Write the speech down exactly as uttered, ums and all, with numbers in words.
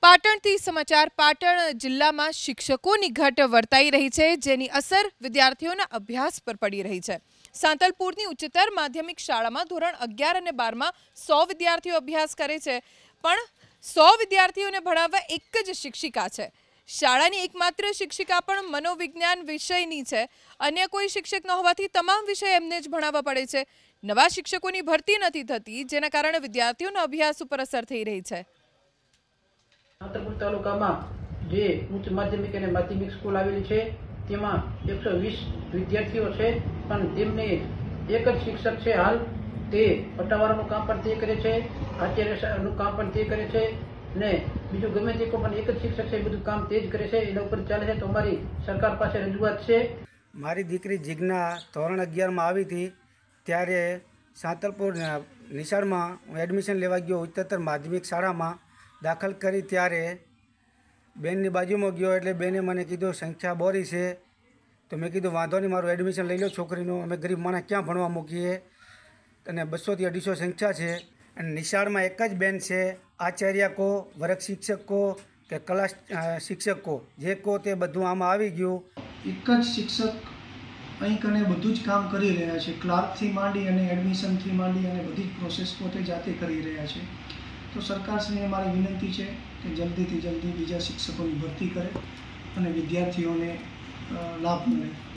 પાટણથી સમાચાર પાટણ જિલ્લામાં શિક્ષકોની ઘટ વર્તાઈ રહી છે, જેની અસર વિદ્યાર્થીઓના અભ્યાસ પર પડી રહી છે। સાંતલપુરની ઉચ્ચતર માધ્યમિક શાળામાં ધોરણ અગિયાર અને બારમાં સો વિદ્યાર્થીઓ અભ્યાસ કરે છે, પણ સો વિદ્યાર્થીઓને ભણાવવા એક જ શિક્ષિકા છે। શાળાની એકમાત્ર શિક્ષિકા પણ મનોવિજ્ઞાન વિષયની છે। અન્ય કોઈ શિક્ષક ન હોવાથી તમામ વિષય એમને જ ભણાવવા પડે છે। નવા શિક્ષકોની ભરતી નથી થતી, જેના કારણે વિદ્યાર્થીઓના અભ્યાસ ઉપર અસર થઈ રહી છે। સાંતલપુર તાલુકામાં જે ઉચ્ચ માધ્યમિક અને માધ્યમિક સ્કૂલ આવેલી છે તેમાં એકસો વીસ વિદ્યાર્થીઓ છે, પણ તેમને એક જ શિક્ષક છે હાલ। તે પટ્ટાવાળાનું કામ પણ તે કરે છે, આચાર્યનું કામ પણ તે કરે છે ને બીજું ગમે તે કોઈ પણ એક જ શિક્ષક છે, બધું કામ તે જ કરે છે। એના ઉપર ચાલે છે। તો અમારી સરકાર પાસે રજૂઆત છે। મારી દીકરી જીજ્ઞા ધોરણ અગિયારમાં આવી હતી ત્યારે સાંતલપુર નિશાળમાં હું એડમિશન લેવા ગયો। ઉચ્ચતર માધ્યમિક શાળામાં દાખલ કરી ત્યારે બેનની બાજુમાં ગયો એટલે બેને મને કીધું સંખ્યા બોરી છે, તો મેં કીધું વાંધો નહીં, મારું એડમિશન લઈ લો છોકરીનું, અમે ગરીબ માણસ ક્યાં ભણવા મૂકીએ, અને બસોથી અઢીસો સંખ્યા છે। અને નિશાળમાં એક જ બેન છે, આચાર્ય કો, વર્ગ શિક્ષક કો કે ક્લાસ શિક્ષક કો, જે કો તે બધું આમાં આવી ગયું। એક જ શિક્ષક અહીં કને બધું જ કામ કરી રહ્યા છે, ક્લાર્કથી માંડી અને એડમિશનથી માંડી અને બધી જ પ્રોસેસ પોતે જાતે કરી રહ્યા છે। તો સરકારશ્રીને મારી વિનંતી છે કે જલ્દીથી જલ્દી બીજા શિક્ષકોની ભરતી કરે અને વિદ્યાર્થીઓને લાભ મળે।